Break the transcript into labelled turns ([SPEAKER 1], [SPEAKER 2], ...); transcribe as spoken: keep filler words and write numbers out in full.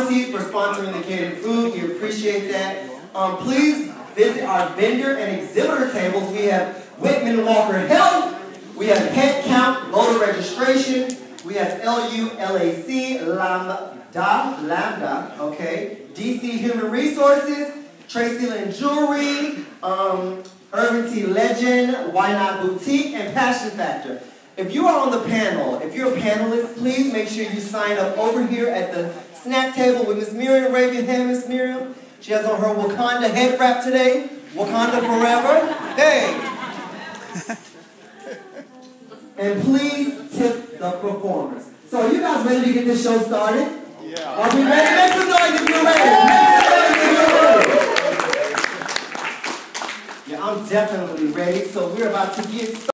[SPEAKER 1] Pharmacy for sponsoring the catered food. We appreciate that. Um, please visit our vendor and exhibitor tables. We have Whitman Walker Health. We have Head Count Voter Registration. We have L U L A C, Lambda, Lambda, okay. D C Human Resources, Tracy Lynn Jewelry, um, Urban Tea Legend, Why Not Boutique, and Passion Factor. If you are on the panel, if you're a panelist, please make sure you sign up over here at the snack table with Miss Miriam Raven. Hey, Miss Miriam. She has on her Wakanda head wrap today. Wakanda forever. Hey. And please tip the performers. So are you guys ready to get this show started?
[SPEAKER 2] Yeah.
[SPEAKER 1] Are we ready? Make some noise if you're ready. Make some noise if you're ready. Yeah, I'm definitely ready. So we're about to get started.